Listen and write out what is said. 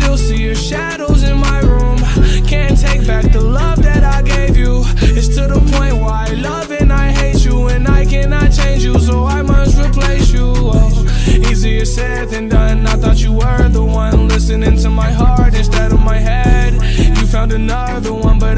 still see your shadows in my room. Can't take back the love that I gave you. It's to the point where I love and I hate you, and I cannot change you, so I must replace you. Oh, easier said than done. I thought you were the one listening to my heart instead of my head. You found another one, but